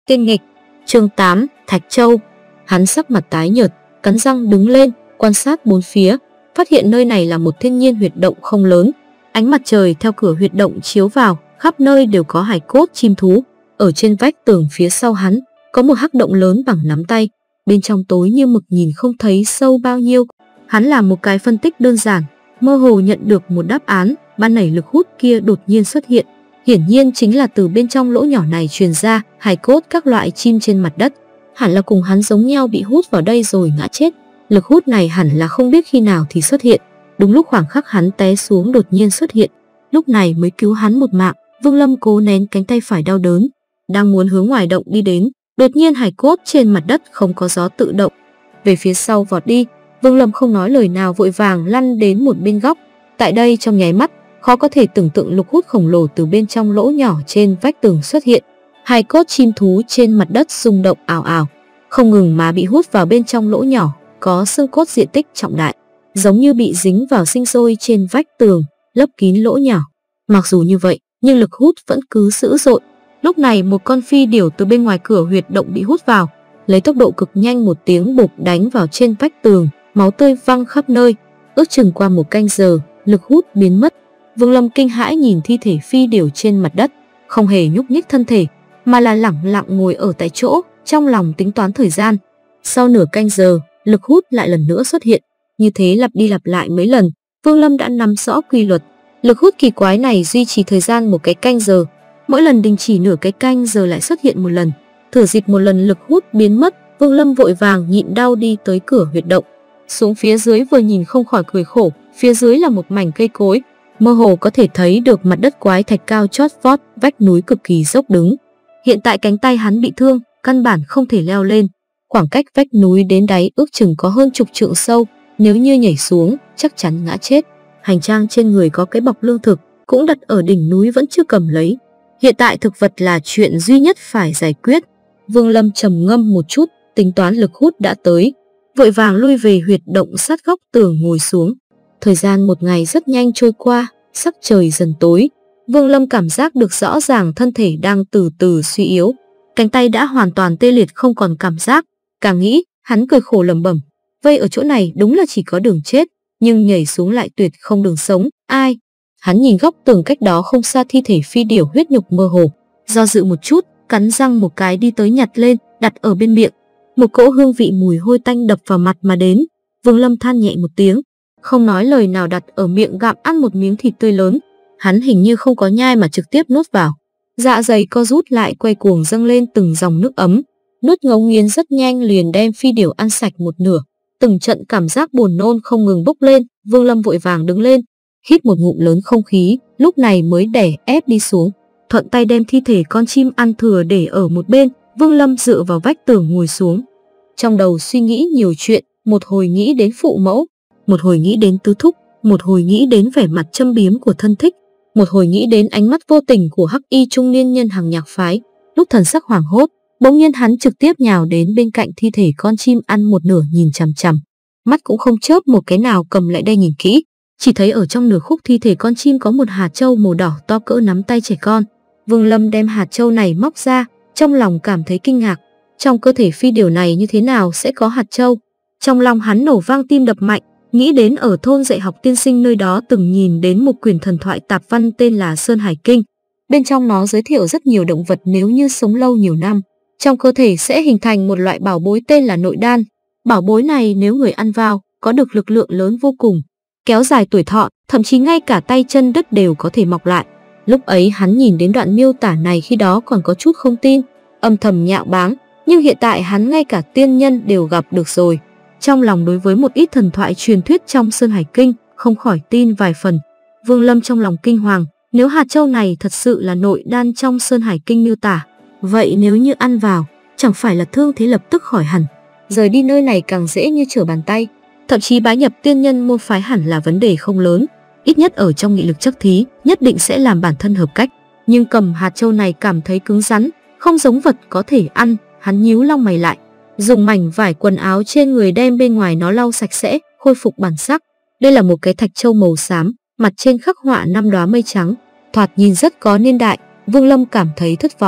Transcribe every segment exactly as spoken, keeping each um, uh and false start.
Tiên nghịch. Chương tám, Thạch Châu. Hắn sắc mặt tái nhợt, cắn răng đứng lên, quan sát bốn phía, phát hiện nơi này là một thiên nhiên huyệt động không lớn. Ánh mặt trời theo cửa huyệt động chiếu vào, khắp nơi đều có hài cốt chim thú. Ở trên vách tường phía sau hắn, có một hắc động lớn bằng nắm tay, bên trong tối như mực nhìn không thấy sâu bao nhiêu. Hắn làm một cái phân tích đơn giản, mơ hồ nhận được một đáp án, ban nảy lực hút kia đột nhiên xuất hiện. Hiển nhiên chính là từ bên trong lỗ nhỏ này truyền ra hài cốt các loại chim trên mặt đất. Hẳn là cùng hắn giống nhau bị hút vào đây rồi ngã chết. Lực hút này hẳn là không biết khi nào thì xuất hiện. Đúng lúc khoảng khắc hắn té xuống đột nhiên xuất hiện. Lúc này mới cứu hắn một mạng. Vương Lâm cố nén cánh tay phải đau đớn, đang muốn hướng ngoài động đi đến, đột nhiên hài cốt trên mặt đất không có gió tự động về phía sau vọt đi. Vương Lâm không nói lời nào vội vàng lăn đến một bên góc. Tại đây trong nháy mắt, khó có thể tưởng tượng lực hút khổng lồ từ bên trong lỗ nhỏ trên vách tường xuất hiện. Hài cốt chim thú trên mặt đất rung động ào ào, không ngừng mà bị hút vào bên trong lỗ nhỏ, có xương cốt diện tích trọng đại, giống như bị dính vào sinh sôi trên vách tường, lấp kín lỗ nhỏ. Mặc dù như vậy, nhưng lực hút vẫn cứ dữ dội. Lúc này một con phi điểu từ bên ngoài cửa huyệt động bị hút vào, lấy tốc độ cực nhanh một tiếng bục đánh vào trên vách tường, máu tươi văng khắp nơi. Ước chừng qua một canh giờ, lực hút biến mất. Vương Lâm kinh hãi nhìn thi thể phi điểu trên mặt đất, không hề nhúc nhích thân thể, mà là lẳng lặng ngồi ở tại chỗ, trong lòng tính toán thời gian. Sau nửa canh giờ, lực hút lại lần nữa xuất hiện, như thế lặp đi lặp lại mấy lần. Vương Lâm đã nắm rõ quy luật. Lực hút kỳ quái này duy trì thời gian một cái canh giờ, mỗi lần đình chỉ nửa cái canh giờ lại xuất hiện một lần. Thử dịp một lần lực hút biến mất, Vương Lâm vội vàng nhịn đau đi tới cửa huyệt động. Xuống phía dưới vừa nhìn không khỏi cười khổ, phía dưới là một mảnh cây cối, mơ hồ có thể thấy được mặt đất quái thạch cao chót vót, vách núi cực kỳ dốc đứng. Hiện tại cánh tay hắn bị thương, căn bản không thể leo lên. Khoảng cách vách núi đến đáy ước chừng có hơn chục trượng sâu, nếu như nhảy xuống, chắc chắn ngã chết. Hành trang trên người có cái bọc lương thực, cũng đặt ở đỉnh núi vẫn chưa cầm lấy. Hiện tại thực vật là chuyện duy nhất phải giải quyết. Vương Lâm trầm ngâm một chút, tính toán lực hút đã tới, vội vàng lui về huyệt động sát góc tường ngồi xuống. Thời gian một ngày rất nhanh trôi qua, sắc trời dần tối. Vương Lâm cảm giác được rõ ràng thân thể đang từ từ suy yếu, cánh tay đã hoàn toàn tê liệt không còn cảm giác. Càng nghĩ, hắn cười khổ lẩm bẩm, vây ở chỗ này đúng là chỉ có đường chết, nhưng nhảy xuống lại tuyệt không đường sống. Ai? Hắn nhìn góc tường cách đó không xa thi thể phi điểu huyết nhục mơ hồ, do dự một chút, cắn răng một cái đi tới nhặt lên, đặt ở bên miệng. Một cỗ hương vị mùi hôi tanh đập vào mặt mà đến. Vương Lâm than nhẹ một tiếng, không nói lời nào đặt ở miệng gặm ăn một miếng thịt tươi lớn. Hắn hình như không có nhai mà trực tiếp nuốt vào. Dạ dày co rút lại quay cuồng dâng lên từng dòng nước ấm. Nuốt ngấu nghiến rất nhanh liền đem phi điểu ăn sạch một nửa. Từng trận cảm giác buồn nôn không ngừng bốc lên. Vương Lâm vội vàng đứng lên, hít một ngụm lớn không khí, lúc này mới đè ép đi xuống. Thuận tay đem thi thể con chim ăn thừa để ở một bên. Vương Lâm dựa vào vách tường ngồi xuống, trong đầu suy nghĩ nhiều chuyện. Một hồi nghĩ đến phụ mẫu, một hồi nghĩ đến tứ thúc, một hồi nghĩ đến vẻ mặt châm biếm của thân thích, một hồi nghĩ đến ánh mắt vô tình của hắc y trung niên nhân hàng nhạc phái. Lúc thần sắc hoảng hốt, bỗng nhiên hắn trực tiếp nhào đến bên cạnh thi thể con chim ăn một nửa, nhìn chằm chằm, mắt cũng không chớp một cái nào, cầm lại đây nhìn kỹ. Chỉ thấy ở trong nửa khúc thi thể con chim có một hạt châu màu đỏ to cỡ nắm tay trẻ con. Vương Lâm đem hạt châu này móc ra, trong lòng cảm thấy kinh ngạc. Trong cơ thể phi điểu này như thế nào sẽ có hạt châu? Trong lòng hắn nổ vang, tim đập mạnh, nghĩ đến ở thôn dạy học tiên sinh nơi đó từng nhìn đến một quyển thần thoại tạp văn tên là Sơn Hải Kinh. Bên trong nó giới thiệu rất nhiều động vật nếu như sống lâu nhiều năm, trong cơ thể sẽ hình thành một loại bảo bối tên là nội đan. Bảo bối này nếu người ăn vào, có được lực lượng lớn vô cùng, kéo dài tuổi thọ, thậm chí ngay cả tay chân đất đều có thể mọc lại. Lúc ấy hắn nhìn đến đoạn miêu tả này khi đó còn có chút không tin, âm thầm nhạo báng, nhưng hiện tại hắn ngay cả tiên nhân đều gặp được rồi. Trong lòng đối với một ít thần thoại truyền thuyết trong Sơn Hải Kinh không khỏi tin vài phần. Vương Lâm trong lòng kinh hoàng, nếu hạt châu này thật sự là nội đan trong Sơn Hải Kinh miêu tả, vậy nếu như ăn vào, chẳng phải là thương thế lập tức khỏi hẳn, rời đi nơi này càng dễ như trở bàn tay, thậm chí bái nhập tiên nhân môn phái hẳn là vấn đề không lớn. Ít nhất ở trong nghị lực chắc thí, nhất định sẽ làm bản thân hợp cách. Nhưng cầm hạt châu này cảm thấy cứng rắn, không giống vật có thể ăn. Hắn nhíu lông mày lại, dùng mảnh vải quần áo trên người đem bên ngoài nó lau sạch sẽ, khôi phục bản sắc. Đây là một cái thạch châu màu xám, mặt trên khắc họa năm đóa mây trắng, thoạt nhìn rất có niên đại. Vương Lâm cảm thấy thất vọng.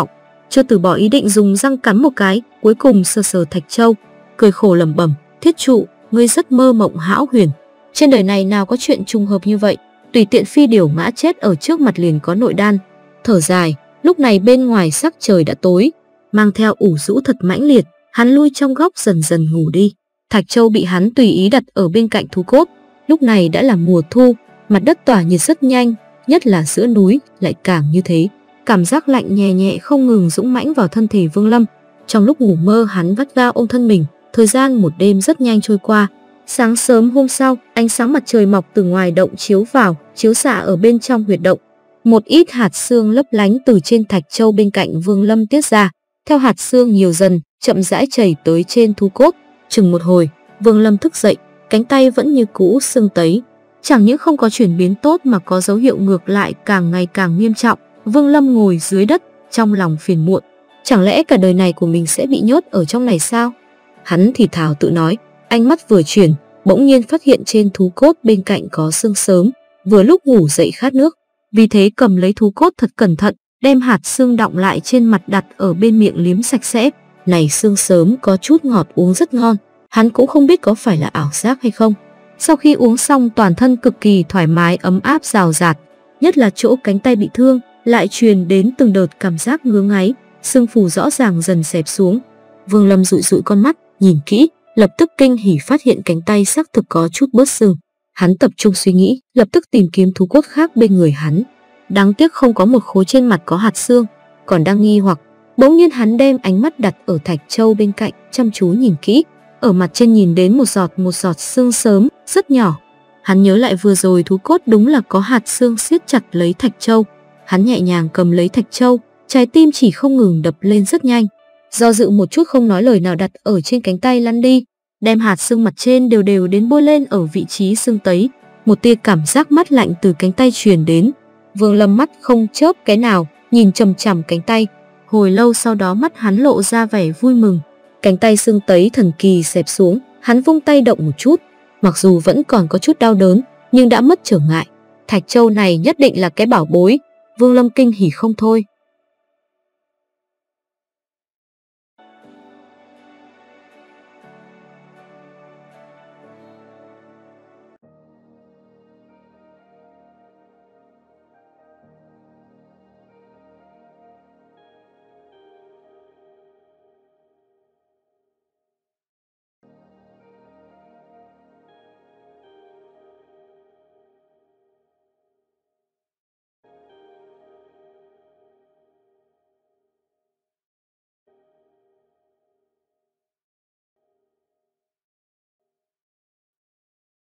chưa từ bỏ ý định dùng răng cắn một cái, cuối cùng sờ sờ Thạch Châu, cười khổ lẩm bẩm, thiết trụ, ngươi rất mơ mộng hão huyền. Trên đời này nào có chuyện trùng hợp như vậy, tùy tiện phi điểu mã chết ở trước mặt liền có nội đan. Thở dài, lúc này bên ngoài sắc trời đã tối, mang theo ủ rũ thật mãnh liệt, hắn lui trong góc dần dần ngủ đi. Thạch Châu bị hắn tùy ý đặt ở bên cạnh thú cốt. Lúc này đã là mùa thu, mặt đất tỏa nhiệt rất nhanh, nhất là giữa núi lại càng như thế. Cảm giác lạnh nhẹ nhẹ không ngừng dũng mãnh vào thân thể Vương Lâm. Trong lúc ngủ mơ hắn vắt ga ôm thân mình, thời gian một đêm rất nhanh trôi qua. Sáng sớm hôm sau, ánh sáng mặt trời mọc từ ngoài động chiếu vào, chiếu xạ ở bên trong huyệt động. Một ít hạt sương lấp lánh từ trên Thạch Châu bên cạnh Vương Lâm tiết ra, theo hạt sương nhiều dần, chậm rãi chảy tới trên thú cốt. Chừng một hồi, Vương Lâm thức dậy, cánh tay vẫn như cũ sưng tấy, chẳng những không có chuyển biến tốt mà có dấu hiệu ngược lại càng ngày càng nghiêm trọng. Vương Lâm ngồi dưới đất, trong lòng phiền muộn, chẳng lẽ cả đời này của mình sẽ bị nhốt ở trong này sao? Hắn thì thào tự nói, ánh mắt vừa chuyển, bỗng nhiên phát hiện trên thú cốt bên cạnh có xương sớm, vừa lúc ngủ dậy khát nước, vì thế cầm lấy thú cốt thật cẩn thận, đem hạt xương đọng lại trên mặt đặt ở bên miệng liếm sạch sẽ. Này xương sớm có chút ngọt, uống rất ngon, hắn cũng không biết có phải là ảo giác hay không. Sau khi uống xong toàn thân cực kỳ thoải mái, ấm áp rào rạt, nhất là chỗ cánh tay bị thương lại truyền đến từng đợt cảm giác ngứa ngáy, sưng phù rõ ràng dần xẹp xuống. Vương Lâm dụi dụi con mắt, nhìn kỹ, lập tức kinh hỉ phát hiện cánh tay xác thực có chút bớt sưng. Hắn tập trung suy nghĩ, lập tức tìm kiếm thú cốt khác bên người hắn. Đáng tiếc không có một khối trên mặt có hạt xương. Còn đang nghi hoặc, bỗng nhiên hắn đem ánh mắt đặt ở Thạch Châu bên cạnh, chăm chú nhìn kỹ. Ở mặt trên nhìn đến một giọt một giọt xương sớm, rất nhỏ. Hắn nhớ lại vừa rồi thú cốt đúng là có hạt xương siết chặt lấy Thạch Châu. Hắn nhẹ nhàng cầm lấy Thạch Châu, trái tim chỉ không ngừng đập lên rất nhanh. Do dự một chút không nói lời nào đặt ở trên cánh tay lăn đi, đem hạt xương mặt trên đều đều đến bôi lên ở vị trí xương tấy. Một tia cảm giác mát lạnh từ cánh tay truyền đến. Vương Lâm mắt không chớp cái nào, nhìn chằm chằm cánh tay. Hồi lâu sau đó mắt hắn lộ ra vẻ vui mừng. Cánh tay xương tấy thần kỳ xẹp xuống, hắn vung tay động một chút, mặc dù vẫn còn có chút đau đớn, nhưng đã mất trở ngại. Thạch Châu này nhất định là cái bảo bối. Vương Lâm kinh hỉ không thôi.